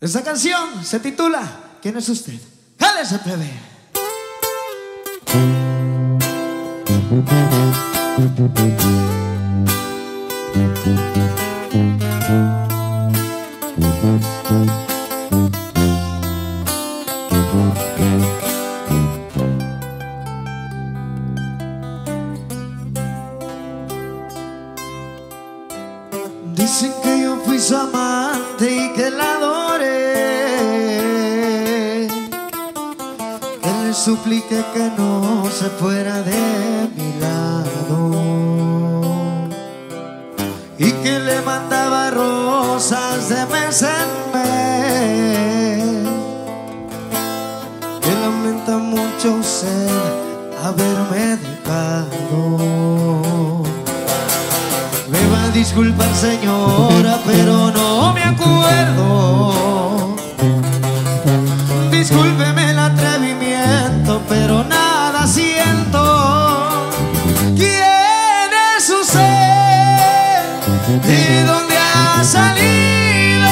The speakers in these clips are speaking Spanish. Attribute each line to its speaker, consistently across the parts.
Speaker 1: Esta canción se titula ¿Quién es usted? ¡Jálese, plebe! Dicen que yo fui su amante y que la adoré, que le supliqué que no se fuera de mi lado y que le mandaba rosas de mes en mes, que lamenta mucho usted haberme dejado. Me va a disculpar, señora, pero no me acuerdo. Discúlpeme el atrevimiento, pero nada siento. ¿Quién es usted? ¿De dónde ha salido?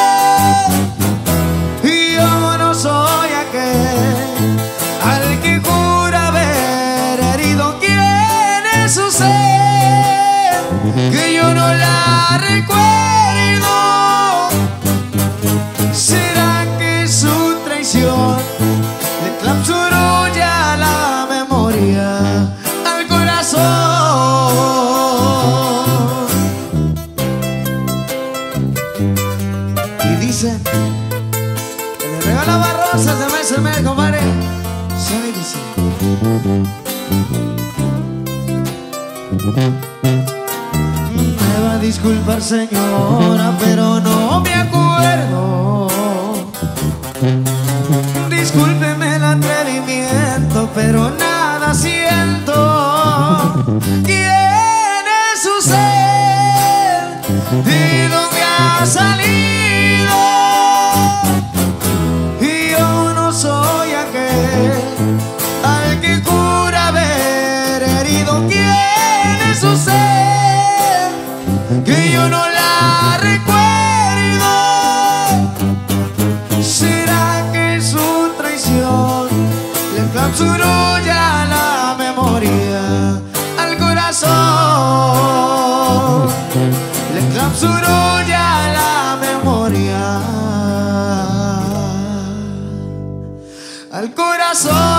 Speaker 1: Y yo no soy aquel al que jura haber herido. ¿Quién es usted? Que yo no la recuerdo. ¿Será que su traición le clausuró ya la memoria al corazón? Y dice que le regalaba rosas de mes en mes, compadre. Se me dice: me va a disculpar, señora, pero no me acuerdo. Discúlpeme el atrevimiento, pero nada siento. ¿Quién es usted? ¿De dónde ha salido? Y yo no soy aquel al que jura haber herido. ¿Quién es usted? Que yo no la recuerdo. ¿Será que su traición le clausuró ya la memoria al corazón? Le clausuró ya la memoria al corazón.